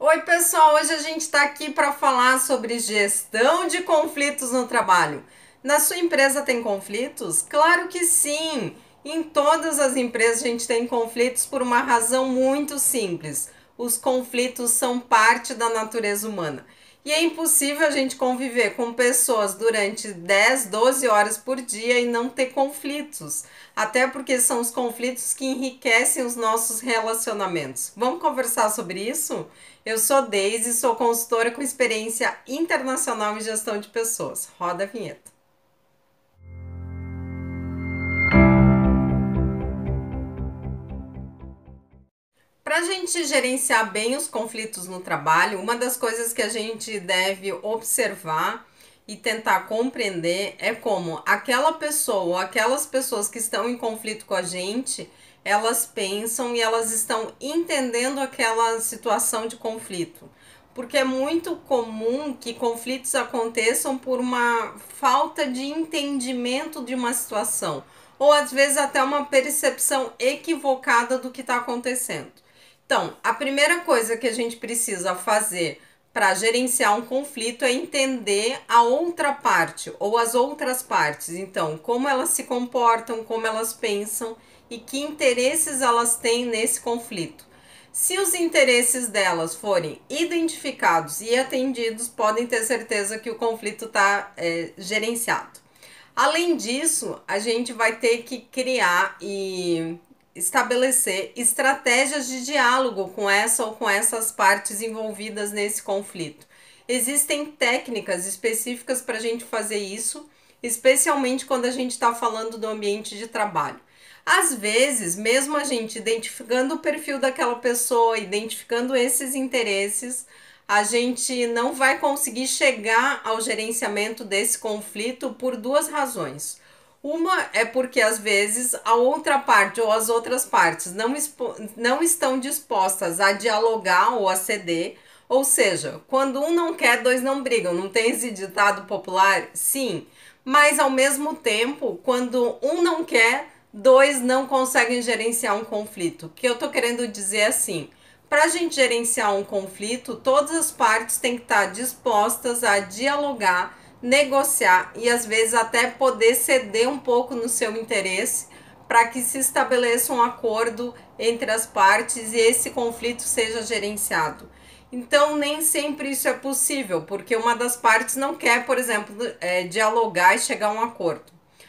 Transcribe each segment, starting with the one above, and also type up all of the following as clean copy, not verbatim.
Oi, pessoal! Hoje a gente está aqui para falar sobre gestão de conflitos no trabalho. Na sua empresa tem conflitos? Claro que sim! Em todas as empresas a gente tem conflitos por uma razão muito simples. Os conflitos são parte da natureza humana. E é impossível a gente conviver com pessoas durante 10, 12 horas por dia e não ter conflitos. Até porque são os conflitos que enriquecem os nossos relacionamentos. Vamos conversar sobre isso? Eu sou Deise, sou consultora com experiência internacional em gestão de pessoas. Roda a vinheta. Para a gente gerenciar bem os conflitos no trabalho, uma das coisas que a gente deve observar e tentar compreender é como aquela pessoa ou aquelas pessoas que estão em conflito com a gente, elas pensam e elas estão entendendo aquela situação de conflito. Porque é muito comum que conflitos aconteçam por uma falta de entendimento de uma situação, ou às vezes até uma percepção equivocada do que está acontecendo. Então, a primeira coisa que a gente precisa fazer para gerenciar um conflito é entender a outra parte ou as outras partes. Então, como elas se comportam, como elas pensam e que interesses elas têm nesse conflito. Se os interesses delas forem identificados e atendidos, podem ter certeza que o conflito está gerenciado. Além disso, a gente vai ter que criar e estabelecer estratégias de diálogo com essa ou com essas partes envolvidas nesse conflito. Existem técnicas específicas para a gente fazer isso, especialmente quando a gente está falando do ambiente de trabalho. Às vezes, mesmo a gente identificando o perfil daquela pessoa, identificando esses interesses, a gente não vai conseguir chegar ao gerenciamento desse conflito por duas razões. Uma é porque às vezes a outra parte ou as outras partes não estão dispostas a dialogar ou a ceder. Ou seja, quando um não quer, dois não brigam. Não tem esse ditado popular? Sim. Mas ao mesmo tempo, quando um não quer, dois não conseguem gerenciar um conflito. O que eu tô querendo dizer é assim: para a gente gerenciar um conflito, todas as partes têm que estar dispostas a dialogar, negociar e às vezes até poder ceder um pouco no seu interesse para que se estabeleça um acordo entre as partes e esse conflito seja gerenciado. Então, nem sempre isso é possível, porque uma das partes não quer, por exemplo, dialogar e chegar a um acordo.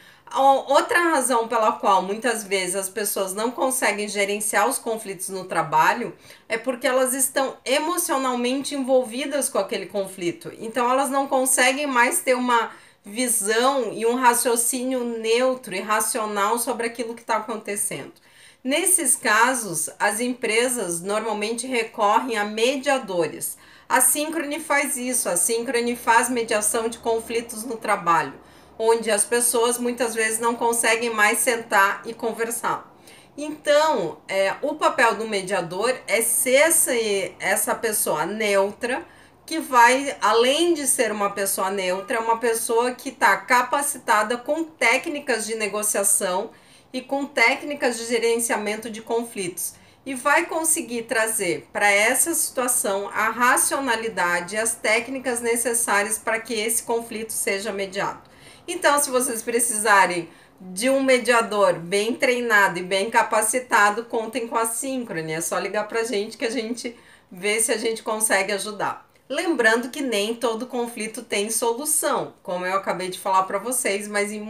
Outra razão pela qual muitas vezes as pessoas não conseguem gerenciar os conflitos no trabalho é porque elas estão emocionalmente envolvidas com aquele conflito. Então elas não conseguem mais ter uma visão e um raciocínio neutro e racional sobre aquilo que está acontecendo. Nesses casos, as empresas normalmente recorrem a mediadores. A Synchrony faz isso, a Synchrony faz mediação de conflitos no trabalho, onde as pessoas muitas vezes não conseguem mais sentar e conversar. Então, o papel do mediador é ser essa pessoa neutra, que vai, além de ser uma pessoa neutra, é uma pessoa que está capacitada com técnicas de negociação e com técnicas de gerenciamento de conflitos. E vai conseguir trazer para essa situação a racionalidade e as técnicas necessárias para que esse conflito seja mediado. Então, se vocês precisarem de um mediador bem treinado e bem capacitado, contem com a Synchrony. É só ligar para a gente que a gente vê se a gente consegue ajudar. Lembrando que nem todo conflito tem solução, como eu acabei de falar para vocês, mas em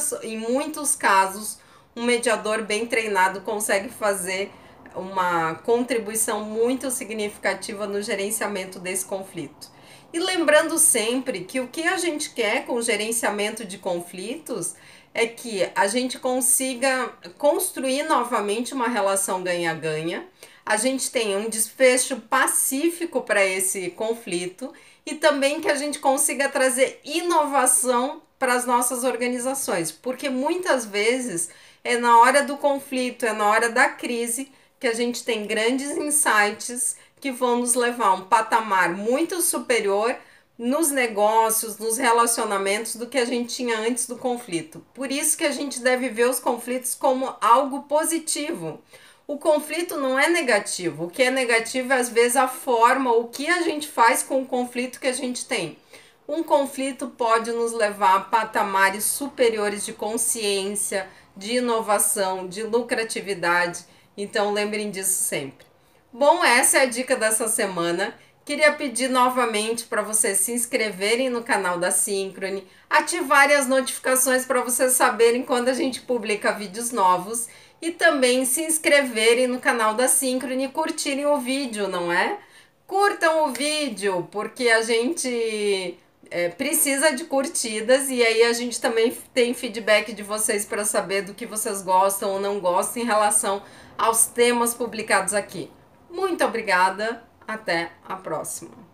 muitos casos, um mediador bem treinado consegue fazer uma contribuição muito significativa no gerenciamento desse conflito. E lembrando sempre que o que a gente quer com o gerenciamento de conflitos é que a gente consiga construir novamente uma relação ganha-ganha, a gente tenha um desfecho pacífico para esse conflito e também que a gente consiga trazer inovação para as nossas organizações, porque muitas vezes é na hora do conflito, é na hora da crise que a gente tem grandes insights que vão nos levar a um patamar muito superior nos negócios, nos relacionamentos do que a gente tinha antes do conflito. Por isso que a gente deve ver os conflitos como algo positivo. O conflito não é negativo. O que é negativo é, às vezes, a forma, o que a gente faz com o conflito que a gente tem. Um conflito pode nos levar a patamares superiores de consciência, de inovação, de lucratividade. Então, lembrem disso sempre. Bom, essa é a dica dessa semana. Queria pedir novamente para vocês se inscreverem no canal da Synchrony, ativarem as notificações para vocês saberem quando a gente publica vídeos novos e também se inscreverem no canal da Synchrony e curtirem o vídeo, não é? Curtam o vídeo, porque a gente precisa de curtidas e aí a gente também tem feedback de vocês para saber do que vocês gostam ou não gostam em relação aos temas publicados aqui. Muito obrigada, até a próxima.